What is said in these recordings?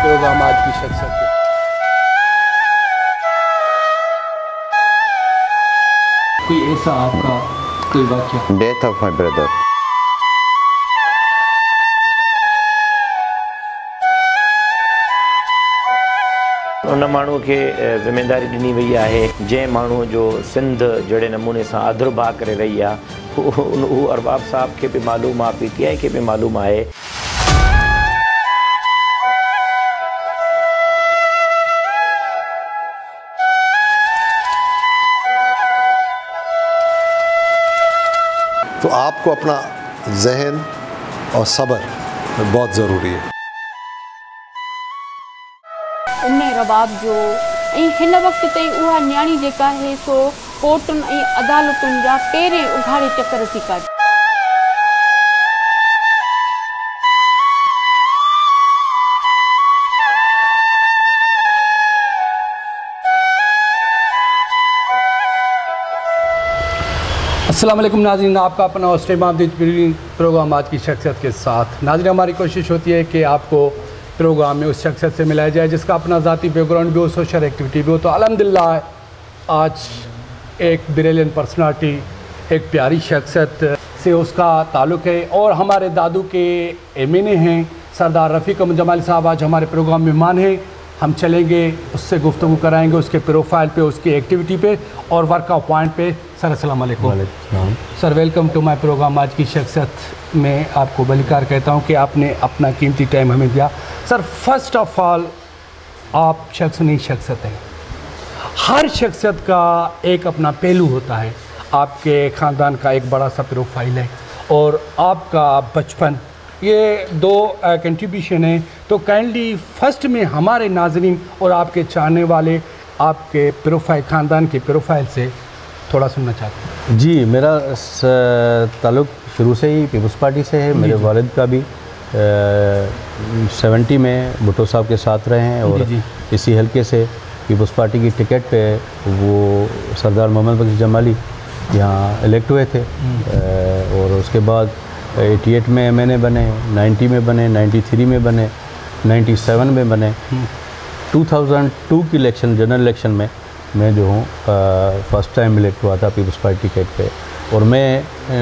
Programme आज की शख्सियत के। कोई ऐसा आपका कोई वाक़या? Death of my brother. उन माण्हू खे ज़िम्मेदारी ॾिनी वई आहे जंहिं माण्हू जो सिंध जहिड़े नमूने सां आदरभा करे रही आहे, हू अरबाब साहब खे बि मालूम आहे, PTI खे बि मालूम आहे। तो आपको अपना जहन और सब्र बहुत ज़रूरी है। उन रबाब जो हिन वक्त ताईं उहा न्याणी जेका है सो कोर्टुनि ऐं अदालतुनि जा पेरें उघाड़े चकर थी काटे। अस्सलाम वालेकुम नाज़रीन, आपका अपना ऑस्ट्रेलिया प्रोग्राम आज की शख्सियत के साथ। नाज़रीन, हमारी कोशिश होती है कि आपको प्रोग्राम में उस शख्सियत से मिलाया जाए जिसका अपना ज़ाती बैकग्राउंड भी हो, सोशल एक्टिविटी भी हो। तो अल्हम्दुलिल्लाह आज एक ब्रिलियंट पर्सनालिटी, एक प्यारी शख्सियत से उसका ताल्लुक़ है और हमारे दादू के एमएनए हैं सरदार रफ़ीक अहमद जमाली साहब आज हमारे प्रोग्राम में मेहमान हैं। हम चलेंगे, उससे गुफ्तगू कराएंगे उसके प्रोफाइल पे, उसकी एक्टिविटी पे और वर्क ऑफ पॉइंट पे। सर अस्सलाम वालेकुम। Sir welcome to my programme आज की शख्सियत में आपको बलिकार कहता हूँ कि आपने अपना कीमती टाइम हमें दिया। सर फर्स्ट ऑफ ऑल आप शख्स नहीं शख्सियत हैं। हर शख्सियत का एक अपना पहलू होता है। आपके ख़ानदान का एक बड़ा सा प्रोफाइल है और आपका बचपन, ये दो कंट्रीब्यूशन है। तो काइंडली फर्स्ट में हमारे नाज़रीन और आपके चाहने वाले आपके प्रोफाइल, ख़ानदान के प्रोफाइल से थोड़ा सुनना चाहते हैं। जी, मेरा ताल्लुक़ शुरू से ही पीपल्स पार्टी से है। मेरे वालिद का भी 70 में भुट्टो साहब के साथ रहे हैं और इसी हल्के से पीपल्स पार्टी की टिकट पे वो सरदार मोहम्मद बख्श जमाली यहाँ इलेक्ट हुए थे। और उसके बाद 88 में MNA बने, 90 में बने, 93 में बने, 97 में बने। 2002 की इलेक्शन, जनरल इलेक्शन में मैं जो हूँ फर्स्ट टाइम इलेक्ट हुआ था पीपल्स पार्टी टिकट पे। और मैं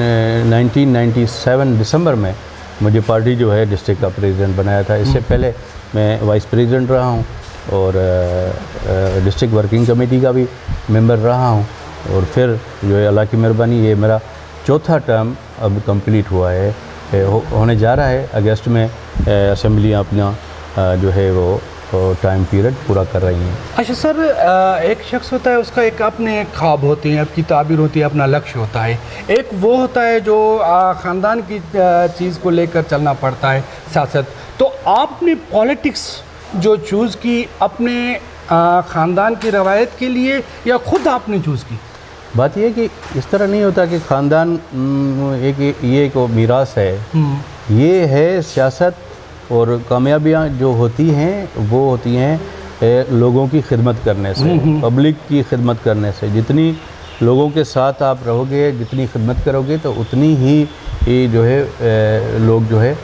1997 दिसंबर में मुझे पार्टी जो है डिस्ट्रिक्ट का प्रेसिडेंट बनाया था। इससे पहले मैं वाइस प्रेसिडेंट रहा हूँ और डिस्ट्रिक्ट वर्किंग कमेटी का भी मेंबर रहा हूँ। और फिर जो है अल्लाह की मेहरबानी ये मेरा चौथा टर्म अब कंप्लीट हुआ है, होने जा रहा है। अगस्त में असेंबलियाँ अपना जो है वो टाइम पीरियड पूरा कर रही हैं। अच्छा सर, एक शख्स होता है उसका एक अपने ख्वाब होते हैं, आपकी ताबीर होती है, अपना लक्ष्य होता है। एक वो होता है जो ख़ानदान की चीज़ को लेकर चलना पड़ता है, सियासत। तो आपने पॉलिटिक्स जो चूज़ की अपने ख़ानदान की रवायत के लिए या ख़ुद आपने चूज़ की? बात यह कि इस तरह नहीं होता कि ख़ानदान एक मीरास है। ये है सियासत और कामयाबियाँ जो होती हैं वो होती हैं लोगों की खिदमत करने से, पब्लिक की खिदमत करने से। जितनी लोगों के साथ आप रहोगे, जितनी खिदमत करोगे तो उतनी ही जो है लोग जो है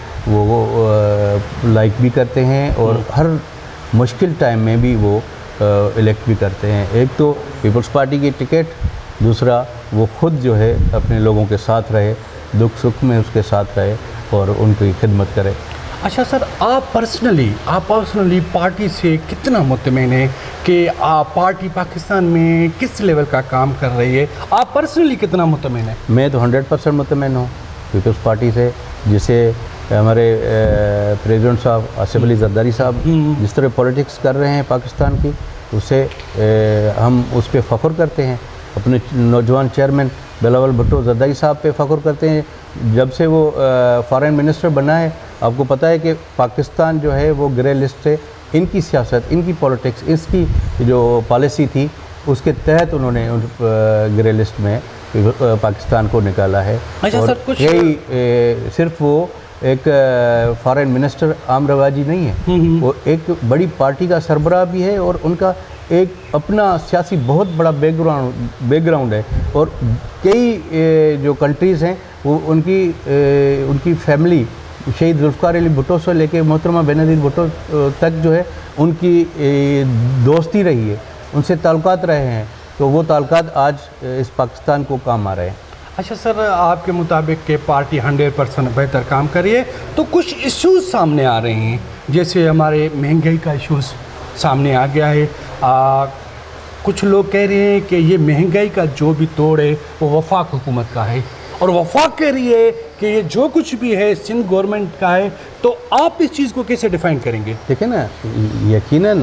वो लाइक भी करते हैं और हर मुश्किल टाइम में भी वो इलेक्ट भी करते हैं। एक तो पीपल्स पार्टी की टिकट, दूसरा वो ख़ुद जो है अपने लोगों के साथ रहे, दुख सुख में उसके साथ रहे और उनकी खिदमत करे। अच्छा सर, आप पर्सनली पार्टी से कितना मुतमईन है कि पार्टी पाकिस्तान में किस लेवल का काम कर रही है? आप पर्सनली कितना मुतमईन है? मैं तो 100% मुतमईन हूँ पीपल्स पार्टी से। जिसे हमारे प्रेसिडेंट साहब आसिफ अली जरदारी साहब जिस तरह पॉलिटिक्स कर रहे हैं पाकिस्तान की, उससे हम उस पर फ़ख्र करते हैं। अपने नौजवान चेयरमैन बिलावल भुट्टो जरदारी साहब पे फ़ख्र करते हैं। जब से वो फॉरेन मिनिस्टर बना है, आपको पता है कि पाकिस्तान जो है वो ग्रे लिस्ट से इनकी सियासत, इनकी पॉलिटिक्स, इसकी जो पॉलिसी थी उसके तहत उन्होंने ग्रे लिस्ट में पाकिस्तान को निकाला है। अच्छा और सर, कुछ यही सिर्फ वो एक फॉरेन मिनिस्टर आम रवाजी नहीं है, वो एक बड़ी पार्टी का सरबराह भी है और उनका एक अपना सियासी बहुत बड़ा बैकग्राउंड है। और कई जो कंट्रीज़ हैं वो उनकी फैमिली शहीद जुल्फ़िकार अली भुट्टो से लेके मोहतरमा बेनज़ीर भुट्टो तक जो है उनकी दोस्ती रही है, उनसे ताल्लुकात रहे हैं, तो वो ताल्लुकात आज इस पाकिस्तान को काम आ रहे हैं। अच्छा सर, आपके मुताबिक के पार्टी 100% बेहतर काम करिए, तो कुछ इश्यूज़ सामने आ रहे हैं, जैसे हमारे महंगाई का इश्यूज़ सामने आ गया है। कुछ लोग कह रहे हैं कि ये महंगाई का जो भी तोड़ है वो वफाक हुकूमत का है, और वफाक कह रही है कि ये जो कुछ भी है सिंध गवर्नमेंट का है। तो आप इस चीज़ को कैसे डिफ़ाइन करेंगे? देखिए ना, यकीनन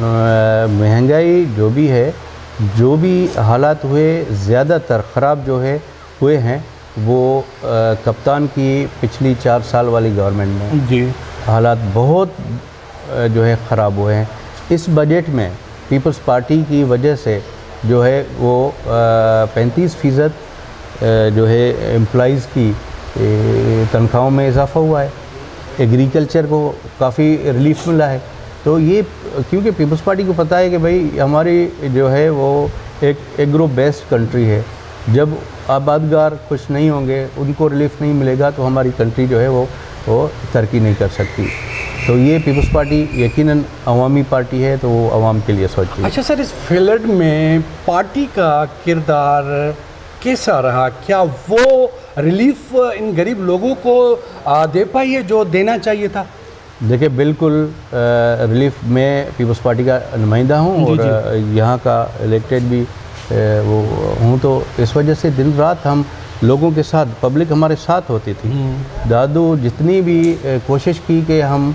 महंगाई जो भी है, जो भी हालात हुए, ज़्यादातर ख़राब जो है हुए हैं वो कप्तान की पिछली 4 साल वाली गवर्नमेंट में जी हालात बहुत जो है ख़राब हुए हैं। इस बजट में पीपल्स पार्टी की वजह से जो है वो 35% जो है एम्प्लॉइज़ की तनख्वाहों में इजाफ़ा हुआ है। एग्रीकल्चर को काफ़ी रिलीफ मिला है। तो ये क्योंकि पीपल्स पार्टी को पता है कि भाई हमारी जो है वो एक एग्रो बेस्ड कंट्री है, जब आबादगार खुश नहीं होंगे, उनको रिलीफ नहीं मिलेगा, तो हमारी कंट्री जो है वो तरक्की नहीं कर सकती। तो ये पीपल्स पार्टी यकीनन अवामी पार्टी है, तो वो अवाम के लिए सोच रही है। अच्छा सर, इस फ्लड में पार्टी का किरदार कैसा रहा? क्या वो रिलीफ इन गरीब लोगों को दे पाई है जो देना चाहिए था? देखिए, बिल्कुल रिलीफ में पीपल्स पार्टी का नुमाइंदा हूँ और यहाँ का इलेक्टेड भी वो हूँ, तो इस वजह से दिन रात हम लोगों के साथ, पब्लिक हमारे साथ होती थी। दादू जितनी भी कोशिश की कि हम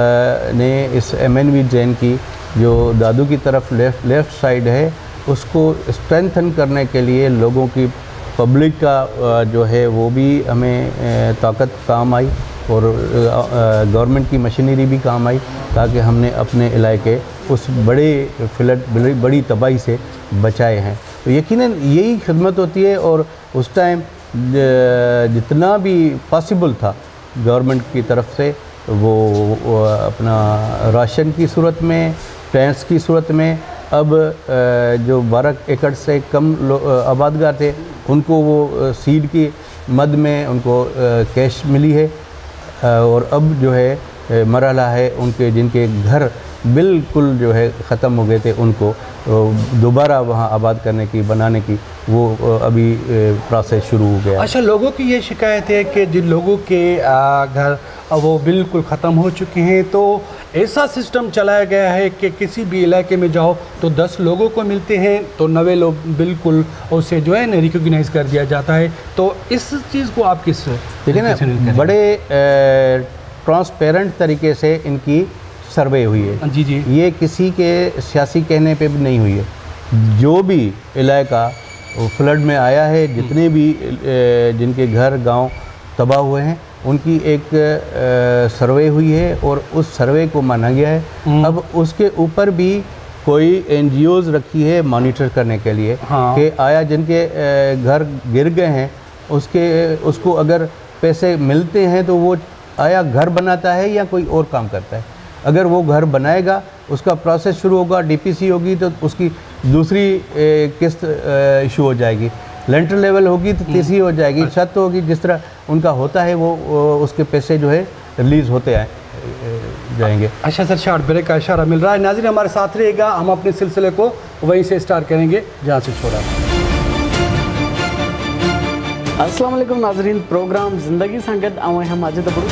ने इस MNV ड्रेन की जो दादू की तरफ लेफ़्ट साइड है उसको स्ट्रेंथन करने के लिए लोगों की, पब्लिक का जो है वो भी हमें ताकत काम आई और गवर्नमेंट की मशीनरी भी काम आई, ताकि हमने अपने इलाके उस बड़े फ्लड, बड़ी तबाही से बचाए हैं। तो यकीनन यही खिदमत होती है। और उस टाइम जितना भी पॉसिबल था गवर्नमेंट की तरफ से, वो अपना राशन की सूरत में, टैंक्स की सूरत में, अब जो 12 एकड़ से कम आबादगार थे उनको वो सीड की मद में उनको कैश मिली है। और अब जो है मरहला है उनके जिनके घर बिल्कुल जो है ख़त्म हो गए थे, उनको दोबारा वहाँ आबाद करने की, बनाने की वो अभी प्रोसेस शुरू हो गया। अच्छा, लोगों की ये शिकायत है कि जिन लोगों के घर वो बिल्कुल ख़त्म हो चुके हैं, तो ऐसा सिस्टम चलाया गया है कि किसी भी इलाके में जाओ तो 10 लोगों को मिलते हैं तो 9 लोग बिल्कुल उसे जो है ना रिकॉग्नाइज़ कर दिया जाता है। तो इस चीज़ को आप किस देखिए ना, बड़े ट्रांसपेरेंट तरीके से इनकी सर्वे हुई है। जी जी, ये किसी के सियासी कहने पे भी नहीं हुई है। जो भी इलाका फ्लड में आया है, जितने भी जिनके घर गांव तबाह हुए हैं, उनकी एक सर्वे हुई है और उस सर्वे को माना गया है। अब उसके ऊपर भी कोई NGOs रखी है मॉनिटर करने के लिए कि आया जिनके घर गिर गए हैं उसको अगर पैसे मिलते हैं तो वो आया घर बनाता है या कोई और काम करता है। अगर वो घर बनाएगा, उसका प्रोसेस शुरू होगा, DPC होगी तो उसकी दूसरी किस्त इशू हो जाएगी, लेंटर लेवल होगी तो तीसरी हो जाएगी, छत होगी, जिस तरह उनका होता है वो उसके पैसे जो है रिलीज़ होते जाएंगे। अच्छा सर, शॉर्ट ब्रेक का इशारा मिल रहा है। नाज़रीन हमारे साथ रहेगा, हम अपने सिलसिले को वहीं से स्टार्ट करेंगे जहाँ से छोड़ा। अस्सलाम वालेकुम नाज़रीन, प्रोग्राम ज़िंदगी सां गॾु आऊं आहियां माजिद अबड़ू।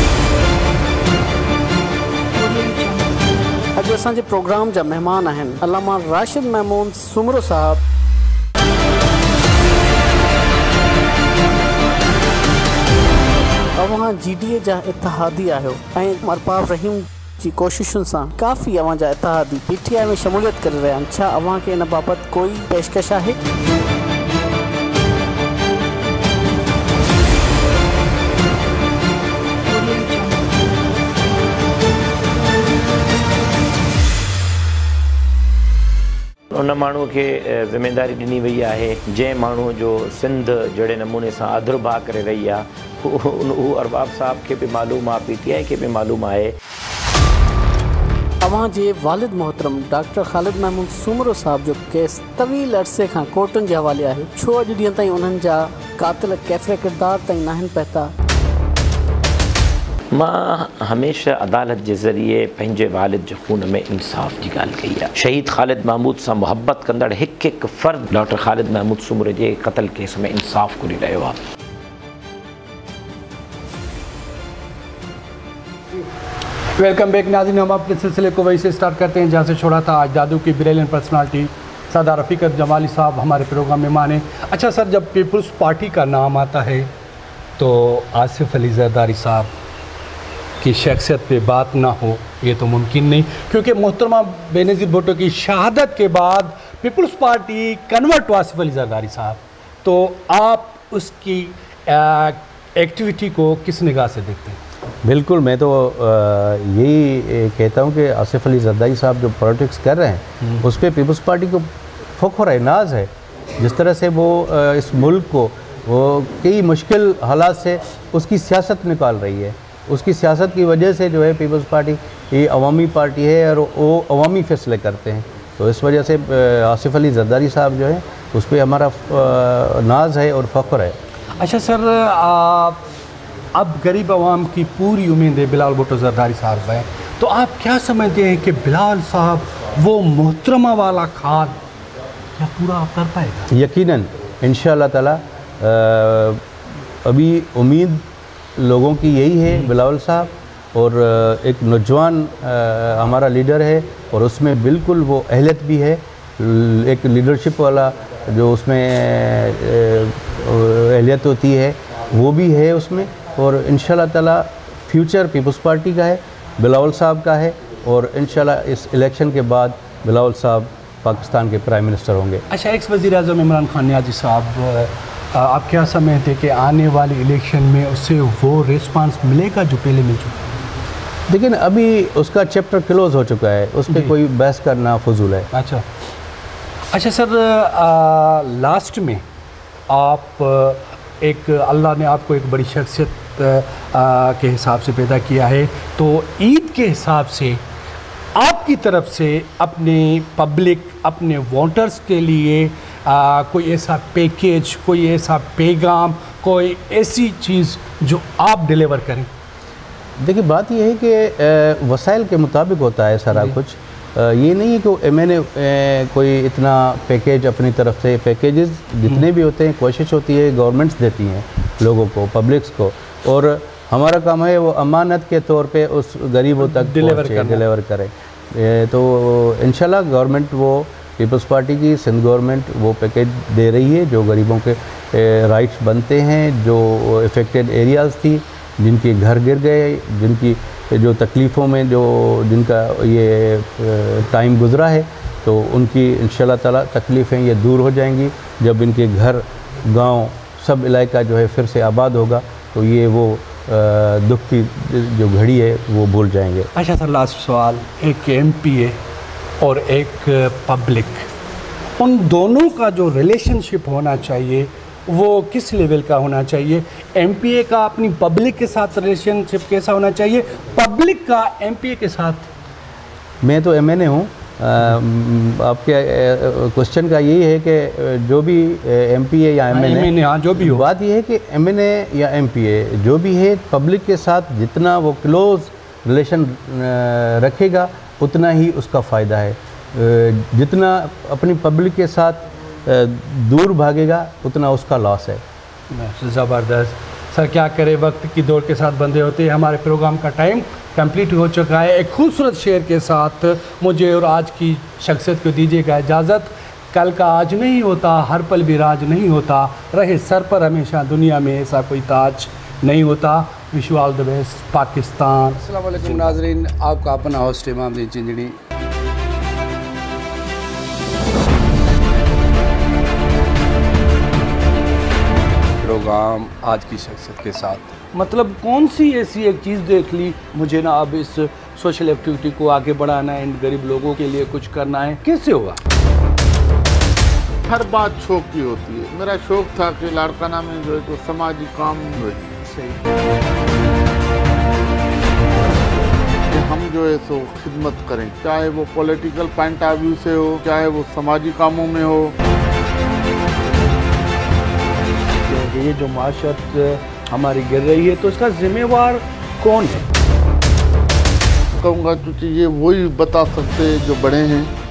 अॼु असांजे प्रोग्राम जा महिमान आहिनि अल्लामा राशिद महमूद सुमरो साहब, अवां GDA जा इतिहादी आहियो ऐं अरबाब रहीम जी कोशिशुनि सां काफ़ी अवां जा इतिहादी PTI में शमूलियत करे रहिया आहिनि। छा अवां खे इन बाबति कोई पेशकश आहे? उन माण्हू खे ज़िमेदारी ॾिनी वई आहे जंहिं माण्हू जो सिंध जहिड़े नमूने सां आदरभाउ करे रही आहे। हू अरबाब साहब खे बि मालूम आहे, PTI खे बि मालूम आहे। अवां जे वालिद मोहतरम डॉक्टर ख़ालिद महमूद सुमरो साहब जो केस तवील अरसे खां कोर्टुनि जे हवाले आहे। छो अॼु ॾींहं ताईं उन्हनि जा कातिल कैफ़े किरदार ताईं नाहिनि पहुता? मां हमेशा अदालत के ज़रिए पंहिंजे वालिद जो खून में इंसाफ़ की ॻाल्हि कई आहे। शहीद ख़ालिद महमूद से मुहब्बत कंदड़ हिकु हिकु फ़र्द डॉक्टर ख़ालिद महमूद सूमरे के क़त्ल केस में इंसाफ़ घुरी रहियो आहे। वेलकम बैक नाज़रीन, हम अपने सिलसिले को वहीं से स्टार्ट करते हैं जहाँ से छोड़ा था। आज जादू की ब्रिलियंट पर्सनालिटी सरदार रफ़ीक़त जमाली साहब हमारे प्रोग्राम में माने। अच्छा सर, जब पीपल्स पार्टी का नाम आता है तो आसिफ अली ज़रदारी साहब की शख्सियत पे बात ना हो ये तो मुमकिन नहीं, क्योंकि मोहतरमा बेनज़ीर भुट्टो की शहादत के बाद Peoples Party convert to Asif Ali Zardari sahib, तो आप उसकी एक्टिविटी को किस निगाह से देखते हैं? बिल्कुल, मैं तो यही कहता हूँ कि आसिफ अली ज़रदारी साहब जो पॉलिटिक्स कर रहे हैं उस पर पीपल्स पार्टी को फ़ख्र है, नाज है। जिस तरह से वो इस मुल्क को वो कई मुश्किल हालात से उसकी सियासत निकाल रही है, उसकी सियासत की वजह से जो है पीपल्स पार्टी ये अवामी पार्टी है और वो अवामी फ़ैसले करते हैं। तो इस वजह से आसिफ अली ज़रदारी साहब जो है उस पर हमारा नाज है और फ़ख्र है। अच्छा सर, अब गरीब आवाम की पूरी उम्मीद है बिलावल भुट्टो ज़रदारी साहब है, तो आप क्या समझते हैं कि बिलावल साहब वो मोहतरमा वाला खाल क्या पूरा कर पाएगा? यकीनन इंशाअल्लाह ताला अभी उम्मीद लोगों की यही है बिलावल साहब, और एक नौजवान हमारा लीडर है और उसमें बिल्कुल वो अहलियत भी है, एक लीडरशिप वाला जो उसमें अहलियत होती है वो भी है उसमें। और इंशाल्लाह ताला फ्यूचर पीपल्स पार्टी का है, बिलावल साहब का है, और इंशाल्लाह इस इलेक्शन के बाद बिलावल साहब पाकिस्तान के प्राइम मिनिस्टर होंगे। अच्छा, एक्स वज़ीर आज़म इमरान खान नियाज़ी साहब, आप क्या समझते हैं कि आने वाली इलेक्शन में उससे वो रिस्पांस मिलेगा जो पहले मिल चुका है? लेकिन अभी उसका चैप्टर क्लोज़ हो चुका है, उस पर कोई बहस करना फजूल है। अच्छा सर, लास्ट में आप एक अल्लाह ने आपको एक बड़ी शख्सियत के हिसाब से पैदा किया है, तो ईद के हिसाब से आपकी तरफ से अपने पब्लिक, अपने वोटर्स के लिए कोई ऐसा पैकेज, कोई ऐसा पैगाम, कोई ऐसी चीज़ जो आप डिलीवर करें? देखिए, बात यह है कि वसाइल के मुताबिक होता है सारा कुछ। ये नहीं है कि मैंने कोई इतना पैकेज अपनी तरफ से, पैकेजेस जितने भी होते हैं कोशिश होती है गवर्नमेंट्स देती हैं लोगों को, पब्लिक्स को, और हमारा काम है वो अमानत के तौर पे उस गरीबों तक डिलीवर करें। तो इंशाल्लाह गवर्नमेंट वो पीपल्स पार्टी की सिंध गवर्नमेंट वो पैकेज दे रही है जो गरीबों के राइट्स बनते हैं, जो इफ़ेक्टेड एरियाज़ थी, जिनके घर गिर गए, जिनकी जो तकलीफ़ों में जिनका ये टाइम गुज़रा है, तो उनकी इंशाल्लाह ताला तकलीफ़ें ये दूर हो जाएंगी। जब इनके घर, गांव, सब इलाका जो है फिर से आबाद होगा तो ये वो दुख की जो घड़ी है वो भूल जाएंगे। अच्छा सर, लास्ट सवाल, एक MPA और एक पब्लिक, उन दोनों का जो रिलेशनशिप होना चाहिए वो किस लेवल का होना चाहिए? MPA का अपनी पब्लिक के साथ रिलेशनशिप कैसा होना चाहिए, पब्लिक का MPA के साथ? मैं तो MNA हूँ। आपके क्वेश्चन का यही है कि जो भी MPA या MNA, हाँ, जो भी हो, बात यह है कि MNA या MPA जो भी है पब्लिक के साथ जितना वो क्लोज़ रिलेशन रखेगा उतना ही उसका फ़ायदा है। जितना अपनी पब्लिक के साथ दूर भागेगा उतना उसका लॉस है। ज़बरदस्त सर, क्या करें, वक्त की दौड़ के साथ बंधे होते हैं। हमारे प्रोग्राम का टाइम कंप्लीट हो चुका है। एक खूबसूरत शेर के साथ मुझे और आज की शख्सियत को दीजिएगा इजाज़त। कल का आज नहीं होता, हर पल भी राज नहीं होता, रहे सर पर हमेशा दुनिया में ऐसा कोई ताज नहीं होता। Wish you all the best Pakistan. अस्सलाम वालेकुम नाज़रीन, आपका अपना होस्ट इमामदीन चिंजड़ी। प्रोग्राम आज की शख्सियत के साथ, मतलब कौन सी ऐसी एक चीज़ देख ली मुझे ना अब इस सोशल एक्टिविटी को आगे बढ़ाना है, इन गरीब लोगों के लिए कुछ करना है, कैसे हुआ? हर बात शौक की होती है। मेरा शौक था कि लाड़काना में जो है तो समाजी काम हुए, हम जो है सो खिदमत करें, चाहे वो पॉलिटिकल पॉइंट ऑफ व्यू से हो, चाहे वो समाजी कामों में हो। ये जो माशरत हमारी गिर रही है तो इसका जिम्मेवार कौन है? कहूँगा क्योंकि ये वही बता सकते हैं जो बड़े हैं।